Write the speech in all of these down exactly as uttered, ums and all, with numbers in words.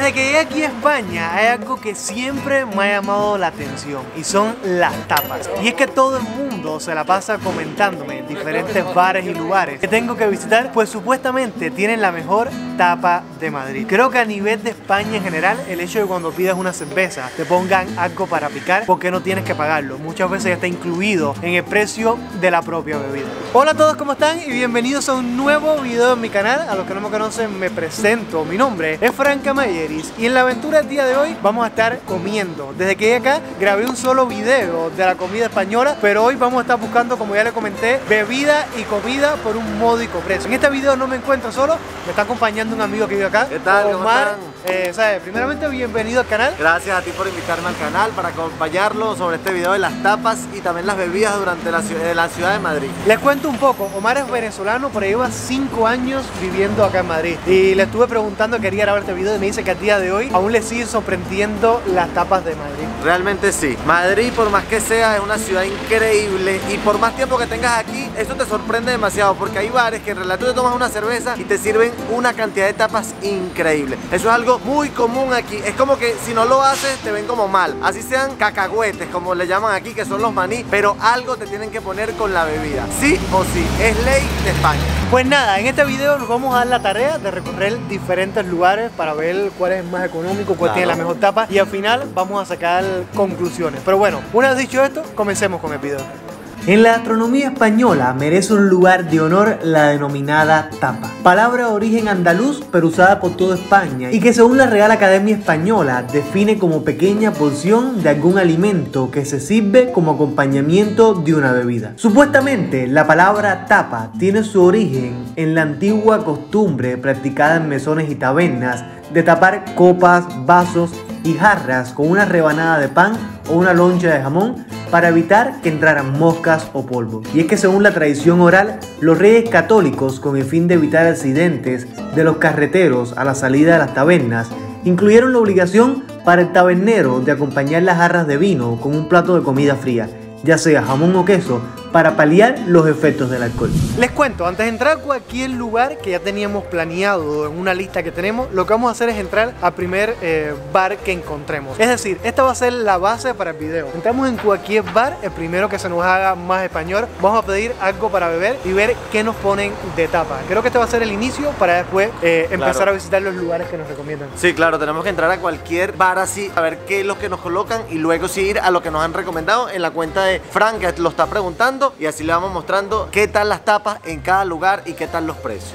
Desde que llegué aquí a España hay algo que siempre me ha llamado la atención y son las tapas. Y es que todo el mundo se la pasa comentándome en diferentes bares y lugares que tengo que visitar, pues supuestamente tienen la mejor tapa de Madrid. Creo que a nivel de España en general, el hecho de cuando pidas una cerveza te pongan algo para picar porque no tienes que pagarlo. Muchas veces ya está incluido en el precio de la propia bebida. Hola a todos, ¿cómo están? Y bienvenidos a un nuevo video en mi canal. A los que no me conocen me presento. Mi nombre es Franca Mayeris y en la aventura del día de hoy vamos a estar comiendo. Desde que llegué acá grabé un solo video de la comida española, pero hoy vamos a estar buscando, como ya les comenté, bebida y comida por un módico precio. En este video no me encuentro solo, me está acompañando un amigo que vive acá. ¿Qué tal? ¿Cómo Omar, están? eh, ¿sabes? Primeramente, bienvenido al canal. Gracias a ti por invitarme al canal para acompañarlo sobre este video de las tapas y también las bebidas durante la, ciudad, de la ciudad de Madrid. Les cuento un poco, Omar es venezolano, pero lleva cinco años viviendo acá en Madrid. Y le estuve preguntando, quería grabar este video y me dice que a día de hoy aún le siguen sorprendiendo las tapas de Madrid. Realmente sí. Madrid, por más que sea, es una ciudad increíble y por más tiempo que tengas aquí, eso te sorprende demasiado porque hay bares que en realidad tú te tomas una cerveza y te sirven una cantidad de tapas increíble. Eso es algo muy común aquí. Es como que si no lo haces te ven como mal. Así sean cacahuetes, como le llaman aquí, que son los maní, pero algo te tienen que poner con la bebida. Sí o sí, es ley de España. Pues nada, en este video nos vamos a dar la tarea de recorrer diferentes lugares para ver cuál es más económico, cuál Claro. tiene la mejor tapa y al final vamos a sacar conclusiones. Pero bueno, una vez dicho esto, comencemos con el video. En la gastronomía española merece un lugar de honor la denominada tapa, palabra de origen andaluz pero usada por toda España y que según la Real Academia Española define como pequeña porción de algún alimento que se sirve como acompañamiento de una bebida. Supuestamente la palabra tapa tiene su origen en la antigua costumbre practicada en mesones y tabernas de tapar copas, vasos y jarras con una rebanada de pan o una loncha de jamón para evitar que entraran moscas o polvo. Y es que según la tradición oral, los reyes católicos, con el fin de evitar accidentes de los carreteros a la salida de las tabernas, incluyeron la obligación para el tabernero de acompañar las jarras de vino con un plato de comida fría, ya sea jamón o queso, para paliar los efectos del alcohol. Les cuento, antes de entrar a cualquier lugar que ya teníamos planeado en una lista que tenemos, lo que vamos a hacer es entrar al primer eh, bar que encontremos. Es decir, esta va a ser la base para el video. Entramos en cualquier bar, el primero que se nos haga más español, vamos a pedir algo para beber y ver qué nos ponen de tapa. Creo que este va a ser el inicio para después eh, empezar Claro. a visitar los lugares que nos recomiendan. Sí, claro, tenemos que entrar a cualquier bar así, a ver qué es lo que nos colocan y luego sí ir a lo que nos han recomendado en la cuenta de Frank, que lo está preguntando, y así le vamos mostrando qué tal las tapas en cada lugar y qué tal los precios.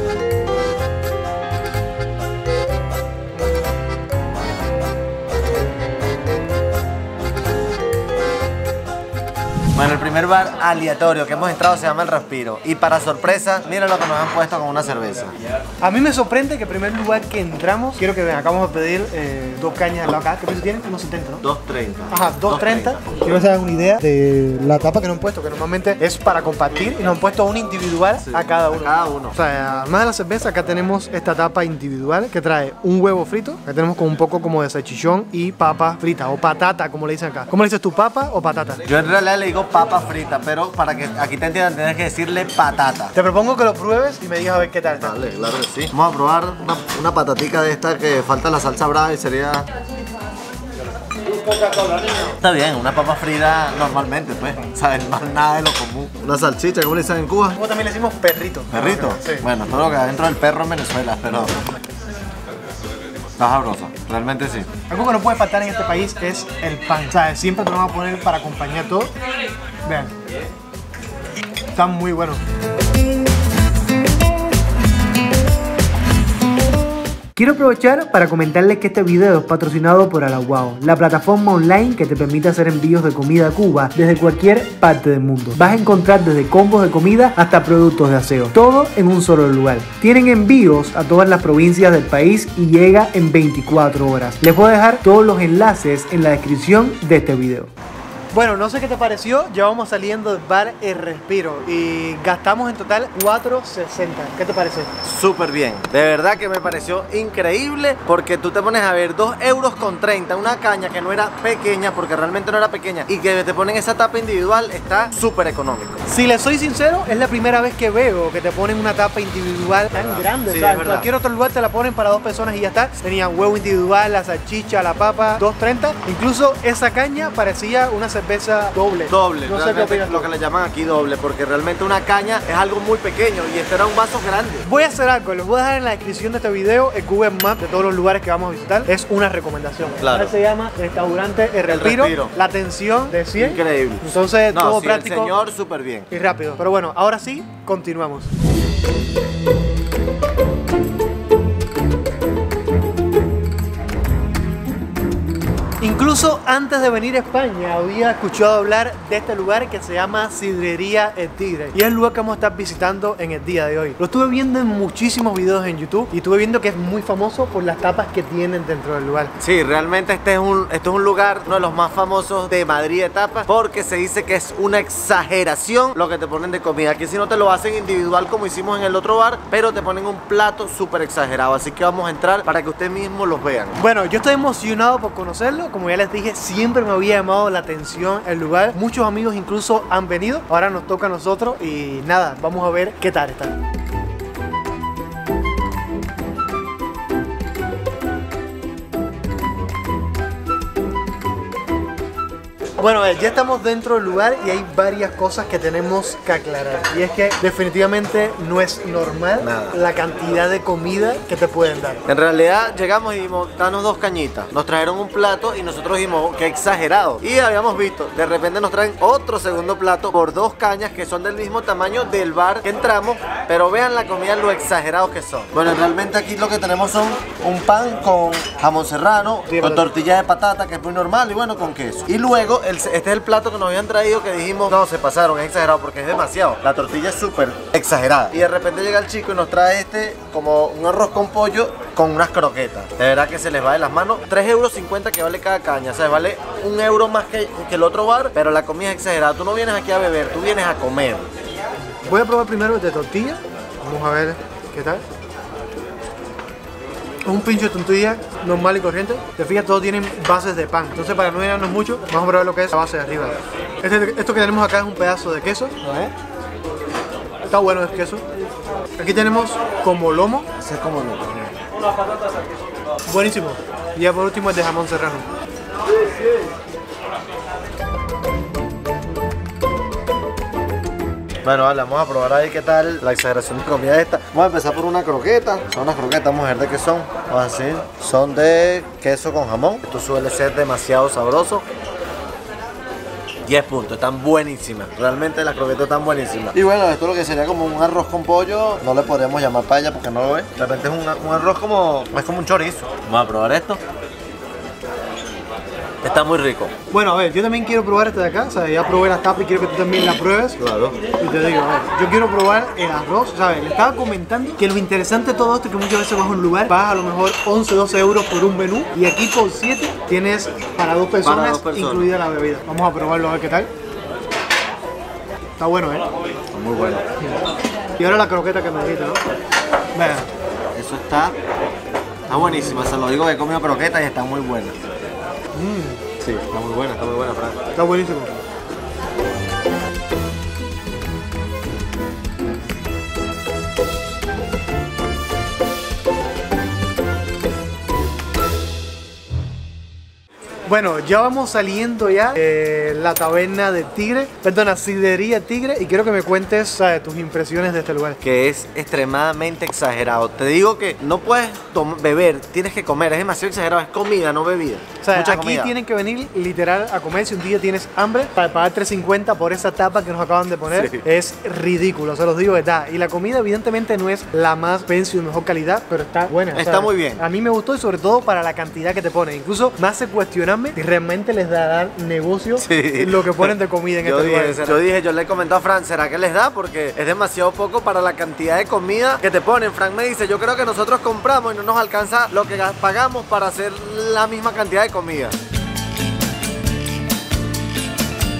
Bueno, el primer bar aleatorio que hemos entrado se llama El Respiro. Y para sorpresa, mira lo que nos han puesto con una cerveza. A mí me sorprende que el primer lugar que entramos, quiero que vean, acabamos de pedir eh, dos cañas de acá. ¿Qué precio tienen? uno setenta, ¿no? dos treinta. Ajá, dos treinta. Quiero que se hagan una idea de la tapa que nos han puesto, que normalmente es para compartir, y nos han puesto una individual Sí, a cada uno. a cada uno. O sea, además de la cerveza, acá tenemos esta tapa individual que trae un huevo frito, que tenemos con un poco como de salchichón y papa frita, o patata, como le dicen acá. ¿Cómo le dices tú, papa o patata? Yo en realidad le digo papa frita, pero para que aquí te entiendan tienes que decirle patata. Te propongo que lo pruebes y me digas a ver qué tal está. Vale, claro que sí. Vamos a probar una, una patatica de esta que falta la salsa brava y sería... Está bien, una papa frita normalmente, pues. ¿Sabes? Más nada de lo común. Una salchicha, ¿cómo le dicen en Cuba? Como también le decimos perrito. ¿Perrito? Sí. Bueno, todo lo que adentro del perro en Venezuela, pero... Está sabrosa, realmente sí. Algo que no puede faltar en este país es el pan. O sea, siempre te lo van a poner para acompañar todo. Vean. Está muy bueno. Quiero aprovechar para comentarles que este video es patrocinado por Alaguao, la plataforma online que te permite hacer envíos de comida a Cuba desde cualquier parte del mundo. Vas a encontrar desde combos de comida hasta productos de aseo, todo en un solo lugar. Tienen envíos a todas las provincias del país y llega en veinticuatro horas. Les voy a dejar todos los enlaces en la descripción de este video. Bueno, no sé qué te pareció, ya vamos saliendo del bar El Respiro y gastamos en total cuatro sesenta. ¿Qué te parece? Súper bien, de verdad que me pareció increíble porque tú te pones a ver dos euros con treinta, una caña que no era pequeña, porque realmente no era pequeña, y que te ponen esa tapa individual, está súper económico. Si les soy sincero, es la primera vez que veo que te ponen una tapa individual tan grande. Sí, o sea, es en cualquier otro lugar te la ponen para dos personas y ya está. Tenían huevo individual, la salchicha, la papa, dos treinta. Incluso esa caña parecía una cerveza doble. Doble, no sé qué opinas lo tú. que le llaman aquí doble, porque realmente una caña es algo muy pequeño y este era un vaso grande. Voy a hacer algo, les voy a dejar en la descripción de este video el Google Maps de todos los lugares que vamos a visitar. Es una recomendación. Claro. Se llama Restaurante El Respiro. Respiro. La atención de cien. Increíble. Entonces, No, todo sí, práctico el señor súper bien. y rápido. Pero bueno, ahora sí, continuamos. Incluso antes de venir a España había escuchado hablar de este lugar que se llama Sidrería El Tigre y es el lugar que vamos a estar visitando en el día de hoy. Lo estuve viendo en muchísimos videos en YouTube y estuve viendo que es muy famoso por las tapas que tienen dentro del lugar. Sí, realmente este es un, este es un lugar, uno de los más famosos de Madrid de tapas, porque se dice que es una exageración lo que te ponen de comida. Aquí si no te lo hacen individual como hicimos en el otro bar, pero te ponen un plato súper exagerado, así que vamos a entrar para que ustedes mismos los vean. Bueno, yo estoy emocionado por conocerlo. Como ya les dije, siempre me había llamado la atención el lugar. Muchos amigos incluso han venido. Ahora nos toca a nosotros y nada, vamos a ver qué tal está. Bueno, ya estamos dentro del lugar y hay varias cosas que tenemos que aclarar. Y es que definitivamente no es normal Nada. la cantidad de comida que te pueden dar. En realidad llegamos y dijimos, danos dos cañitas. Nos trajeron un plato y nosotros dijimos, oh, qué exagerado. Y habíamos visto, de repente nos traen otro segundo plato por dos cañas que son del mismo tamaño del bar que entramos. Pero vean la comida, lo exagerados que son. Bueno, realmente aquí lo que tenemos son un pan con jamón serrano, Sí, con pero- tortilla de patata, que es muy normal, y bueno, con queso. Y luego, el- este es el plato que nos habían traído que dijimos, no, se pasaron, es exagerado porque es demasiado. La tortilla es súper exagerada. Y de repente llega el chico y nos trae este como un arroz con pollo con unas croquetas. De verdad que se les va de las manos. tres euros cincuenta que vale cada caña. O sea, vale un euro más que, que el otro bar, pero la comida es exagerada. Tú no vienes aquí a beber, tú vienes a comer. Voy a probar primero el de tortilla. Vamos a ver qué tal. Un pincho de tortilla normal y corriente. Te fijas, todos tienen bases de pan. Entonces, para no llenarnos mucho, vamos a probar lo que es la base de arriba. Este- esto que tenemos acá es un pedazo de queso. A ver. Está bueno el queso. Aquí tenemos como lomo. Ese es como loco. Buenísimo. Y ya por último el de jamón serrano. Bueno, vale, vamos a probar ahí qué tal la exageración de comida esta. Vamos a empezar por una croqueta. Son unas croquetas, vamos a ver de qué son. Vamos a decir, son de queso con jamón. Esto suele ser demasiado sabroso. diez puntos, están buenísimas. Realmente las croquetas están buenísimas. Y bueno, esto lo que sería como un arroz con pollo, no le podríamos llamar paella porque no lo ve. De repente es un, un arroz como, es como un chorizo. Vamos a probar esto. Está muy rico. Bueno, a ver, yo también quiero probar este de acá. O sea, ya probé las tapas y quiero que tú también las pruebes. Claro. Y te digo, a ver, yo quiero probar el arroz, ¿sabes? Le estaba comentando que lo interesante de todo esto es que muchas veces vas a un lugar, pagas a lo mejor once, doce euros por un menú y aquí por siete tienes para dos personas, Para dos personas. incluida la bebida. Vamos a probarlo a ver qué tal. Está bueno, ¿eh? Está muy bueno. Y ahora la croqueta que me dijiste, ¿no? Venga. Eso está, está buenísimo. Se lo digo que he comido croquetas y está muy buena. Mm, Sí, está muy buena, está muy buena, Fran. está buenísimo. Bueno, ya vamos saliendo ya de la taberna del Tigre, perdona, Sidrería Tigre, y quiero que me cuentes, ¿sabes?, tus impresiones de este lugar. Que es extremadamente exagerado. Te digo que no puedes tom- beber, tienes que comer. Es demasiado exagerado, es comida, no bebida. O sea, Mucha aquí comida. tienen que venir literal a comer. Si un día tienes hambre, para pagar tres cincuenta por esa tapa que nos acaban de poner, Sí. es ridículo, se los digo de verdad. Y la comida evidentemente no es la más fancy o mejor calidad, pero está buena. Está ¿sabes? muy bien. A mí me gustó y sobre todo para la cantidad que te ponen. Incluso me hace cuestionarme si realmente les da a dar negocio Sí. lo que ponen de comida en Yo este dije, lugar. yo dije, yo le he comentado a Fran, ¿será que les da? Porque es demasiado poco para la cantidad de comida que te ponen. Fran me dice, yo creo que nosotros compramos y no nos alcanza lo que ga- pagamos para hacer la misma cantidad de comida.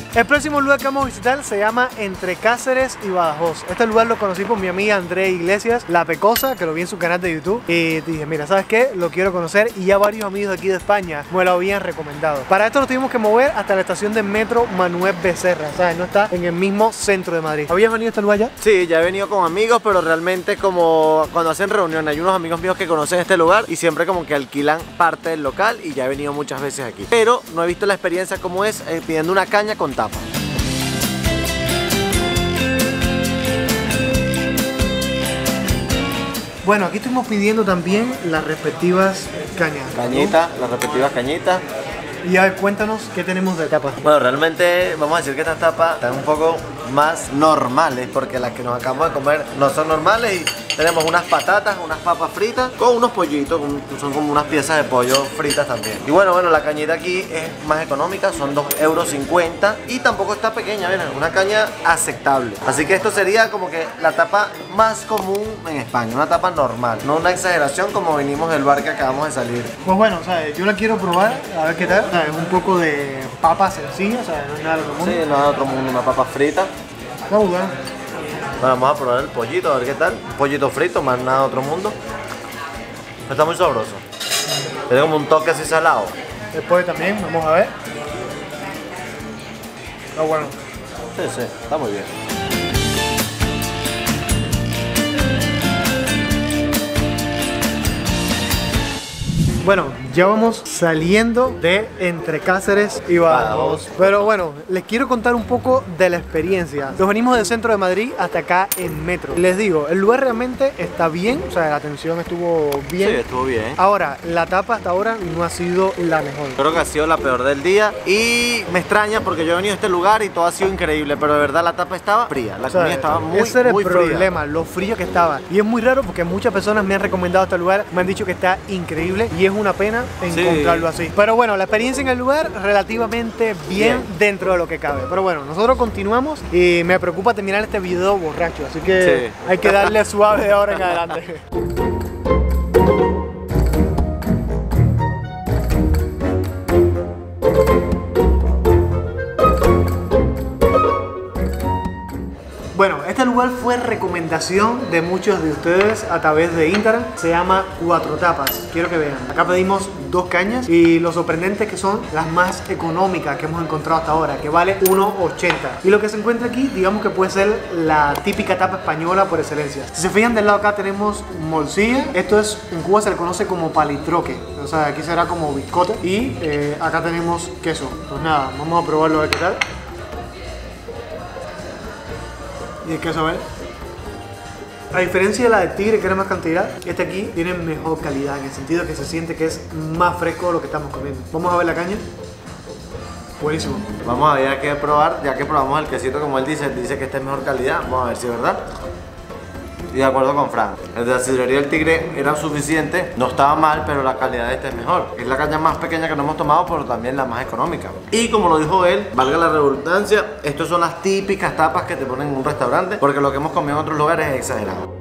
El próximo lugar que vamos a visitar se llama Entre Cáceres y Badajoz. Este lugar lo conocí por mi amiga Andrea Iglesias, La Pecosa, que lo vi en su canal de YouTube. Y dije, mira, ¿sabes qué? Lo quiero conocer y ya varios amigos de aquí de España me lo habían recomendado. Para esto nos tuvimos que mover hasta la estación de metro Manuel Becerra, ¿sabes? No está en el mismo centro de Madrid. ¿Habías venido a este lugar ya? Sí, ya he venido con amigos, pero realmente como cuando hacen reuniones, hay unos amigos míos que conocen este lugar y siempre como que alquilan parte del local y ya he venido muchas veces aquí. Pero no he visto la experiencia como es eh, pidiendo una caña con tapa. Bueno, aquí estuvimos pidiendo también las respectivas cañas. Cañitas, las respectivas cañitas. Y a ver, cuéntanos qué tenemos de tapas. Bueno, realmente vamos a decir que estas tapas están un poco más normales, porque las que nos acabamos de comer no son normales. Y tenemos unas patatas, unas papas fritas con unos pollitos, son como unas piezas de pollo fritas también. Y bueno, bueno, la cañita aquí es más económica, son dos euros cincuenta y tampoco está pequeña, miren, una caña aceptable. Así que esto sería como que la tapa más común en España, una tapa normal, no una exageración como venimos del bar que acabamos de salir. Pues bueno, o sea, yo la quiero probar, a ver qué tal. O sea, es un poco de papa sencilla, o sea, no es nada de otro mundo. Sí, no es de otro mundo, una papa frita. Está muy bueno. Bueno, vamos a probar el pollito, a ver qué tal. Un pollito frito, más nada de otro mundo. Está muy sabroso. Tiene como un toque así salado. Después también, vamos a ver. Está bueno. Sí, sí, está muy bien. Bueno, ya vamos saliendo de Entre Cáceres y Badajoz. Pero bueno, les quiero contar un poco de la experiencia. Nos venimos del centro de Madrid hasta acá en metro. Les digo, el lugar realmente está bien, o sea, la atención estuvo bien. Sí, estuvo bien. Ahora, la tapa hasta ahora no ha sido la mejor. Creo que ha sido la peor del día y me extraña porque yo he venido a este lugar y todo ha sido increíble, pero de verdad la tapa estaba fría, la O sea, comida estaba muy, ese era muy el fría. problema, lo frío que estaba. Y es muy raro porque muchas personas me han recomendado este lugar, me han dicho que está increíble y es una pena encontrarlo sí. así. Pero bueno, la experiencia en el lugar relativamente bien, Bien. dentro de lo que cabe. Pero bueno, nosotros continuamos y me preocupa terminar este video borracho, así que Sí. hay que darle suave de ahora en adelante. Bueno, este lugar fue recomendación de muchos de ustedes a través de Instagram. Se llama Cuatro Tapas. Quiero que vean. Acá pedimos dos cañas y lo sorprendente es que son las más económicas que hemos encontrado hasta ahora, que vale uno ochenta. Y lo que se encuentra aquí, digamos que puede ser la típica tapa española por excelencia. Si se fijan del lado acá tenemos morcilla. Esto es, en Cuba se le conoce como palitroque. O sea, aquí será como biscote. Y eh, acá tenemos queso. Pues nada, vamos a probarlo a ver qué tal. Y el queso, a ver. A diferencia de la de tigre, que era más cantidad, este aquí tiene mejor calidad, en el sentido que se siente que es más fresco de lo que estamos comiendo. Vamos a ver la caña. Buenísimo. Vamos a ver, hay que probar, ya que probamos el quesito como él dice, él dice que esta es mejor calidad, vamos a ver si es verdad. Y de acuerdo con Frank, el de la sidrería del Tigre era suficiente, no estaba mal, pero la calidad de esta es mejor. Es la caña más pequeña que nos hemos tomado, pero también la más económica. Y como lo dijo él, valga la redundancia, estas son las típicas tapas que te ponen en un restaurante, porque lo que hemos comido en otros lugares es exagerado.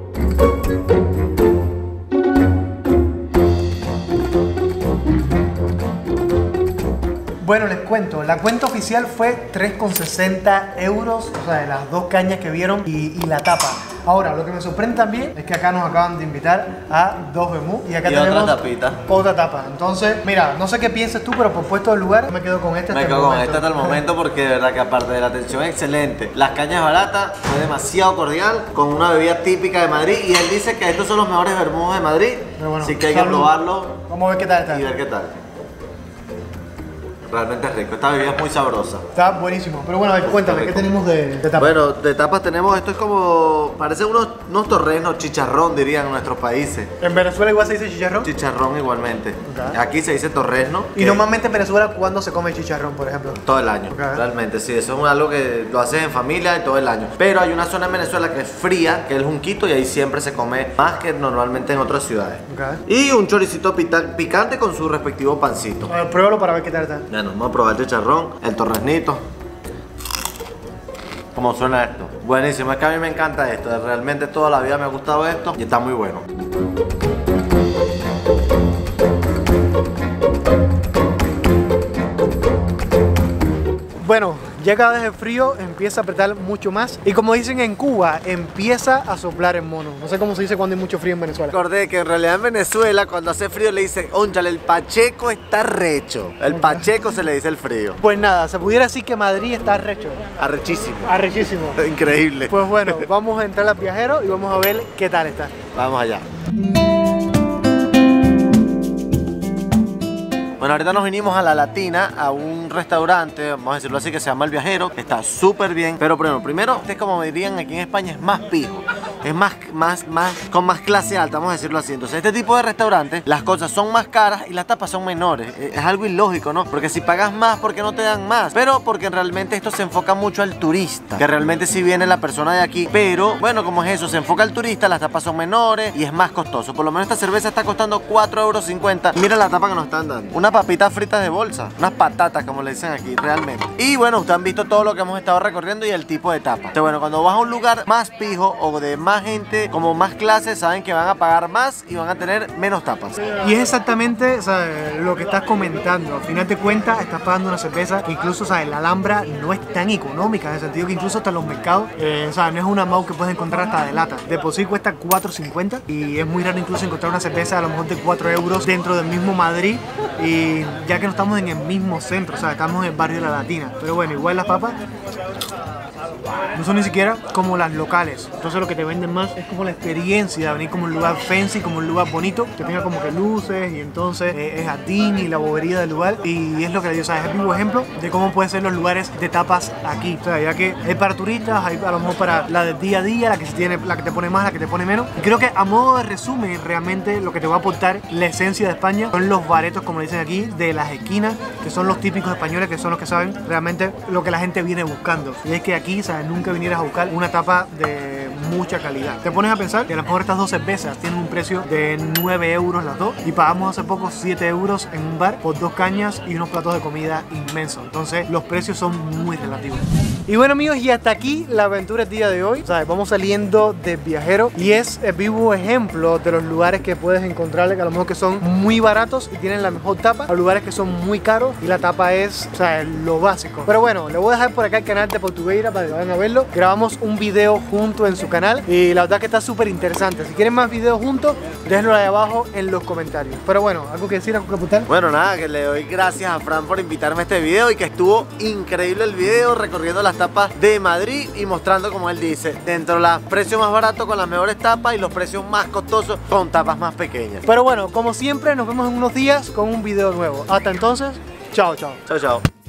Bueno, les cuento, la cuenta oficial fue tres con sesenta euros, o sea, de las dos cañas que vieron y, y la tapa. Ahora, lo que me sorprende también es que acá nos acaban de invitar a dos vermú y acá Y tenemos otra tapita. otra tapa. Entonces, mira, no sé qué pienses tú, pero por puesto del lugar me quedo con este Me hasta el quedo con momento. esta hasta el momento porque de verdad que aparte de la atención excelente, las cañas baratas, fue demasiado cordial, con una bebida típica de Madrid y él dice que estos son los mejores vermús de Madrid, Pero bueno, así que hay salud. que probarlo Vamos a ver qué tal está. y ver qué tal. Realmente es rico, esta bebida es muy sabrosa. Está buenísimo. Pero bueno, a ver, cuéntame, ¿qué rico. tenemos de, de tapa? Bueno, de tapas tenemos, esto es como, parece unos, unos torrenos, chicharrón dirían en nuestros países. En Venezuela igual se dice chicharrón. Chicharrón igualmente. Ok. Aquí se dice torresno. Y que normalmente en Venezuela, ¿cuándo se come chicharrón, por ejemplo? todo el año, Ok. realmente, sí, eso es algo que lo haces en familia y todo el año. Pero hay una zona en Venezuela que es fría, que es el Junquito, y ahí siempre se come más que normalmente en otras ciudades. Ok. Y un choricito pita- picante con su respectivo pancito. A ver, pruébalo para ver qué tal está. Bueno, vamos a probar el chicharrón, el torresnito. ¿Cómo suena esto? Buenísimo, es que a mí me encanta esto, realmente toda la vida me ha gustado esto y está muy bueno. Bueno, Ya cada vez el frío empieza a apretar mucho más y como dicen en Cuba, empieza a soplar en mono. No sé cómo se dice cuando hay mucho frío en Venezuela. Recordé que en realidad en Venezuela cuando hace frío le dicen, ónchale, el pacheco está recho. El pacheco se le dice el frío. Pues nada, se pudiera decir que Madrid está arrecho. Arrechísimo. Arrechísimo. Increíble. Pues bueno, vamos a entrar al viajero y vamos a ver qué tal está. Vamos allá. Bueno, ahorita nos vinimos a La Latina, a un restaurante, vamos a decirlo así, que se llama El Viajero, que está súper bien. Pero primero, primero, este, como me dirían aquí en España, es más pijo. Es más, más, más, con más clase alta, vamos a decirlo así. Entonces, este tipo de restaurantes, las cosas son más caras y las tapas son menores. Es algo ilógico, ¿no? Porque si pagas más, ¿por qué no te dan más? Pero porque realmente esto se enfoca mucho al turista, que realmente sí viene la persona de aquí. Pero, bueno, como es eso, se enfoca al turista, las tapas son menores y es más costoso. Por lo menos esta cerveza está costando cuatro euros cincuenta. Mira la tapa que nos están dando. Una papitas fritas de bolsa, unas patatas, como le dicen aquí, realmente. Y bueno, ustedes han visto todo lo que hemos estado recorriendo y el tipo de tapa. Entonces, bueno, cuando vas a un lugar más pijo o de más gente, como más clases, saben que van a pagar más y van a tener menos tapas. Y es exactamente, o sea, lo que estás comentando. Al final de cuentas, estás pagando una cerveza que incluso, o sea, la Alhambra no es tan económica, en el sentido que incluso hasta los mercados, eh, o sea, no es una Mau que puedes encontrar hasta de lata. De por sí cuesta cuatro cincuenta y es muy raro incluso encontrar una cerveza a lo mejor de cuatro euros dentro del mismo Madrid, y ya que no estamos en el mismo centro, o sea, estamos en el barrio de La Latina. Pero bueno, igual las papas no son ni siquiera como las locales. Entonces lo que te venden más es como la experiencia de venir como un lugar fancy, como un lugar bonito, que tenga como que luces y entonces eh, es jardín y la bobería del lugar. Y es lo que le digo, o sea, es el vivo ejemplo de cómo pueden ser los lugares de tapas aquí. O sea, ya que hay para turistas, hay a lo mejor para la del día a día, la que, se tiene, la que te pone más, la que te pone menos. Y creo que a modo de resumen, realmente lo que te va a aportar la esencia de España son los baretos, como le dicen aquí, de las esquinas, que son los típicos españoles, que son los que saben realmente lo que la gente viene buscando. Y es que aquí, ¿sabes? Nunca vinieras a buscar una tapa de mucha calidad. Te pones a pensar que a lo mejor estas dos cervezas tienen un precio de nueve euros las dos y pagamos hace poco siete euros en un bar por dos cañas y unos platos de comida inmensos. Entonces los precios son muy relativos. Y bueno, amigos, y hasta aquí la aventura el día de hoy. ¿Sabes? Vamos saliendo del viajero y es el vivo ejemplo de los lugares que puedes encontrar, que a lo mejor que son muy baratos y tienen la mejor tapa, a lugares que son muy caros y la tapa es, o sea, lo básico. Pero bueno, le voy a dejar por acá el canal de Portugueira para que vayan a verlo. Grabamos un video junto en su canal y la verdad que está súper interesante. Si quieren más videos juntos, déjenlo ahí abajo en los comentarios. Pero bueno, ¿algo que decir, algo que apuntar? Bueno, nada, que le doy gracias a Fran por invitarme a este video y que estuvo increíble el video recorriendo las tapas de Madrid y mostrando, como él dice, dentro de los precios más baratos con las mejores tapas y los precios más costosos con tapas más pequeñas. Pero bueno, como siempre, nos vemos en unos días con un video nuevo. Hasta entonces, chao, chao. Chao, chao.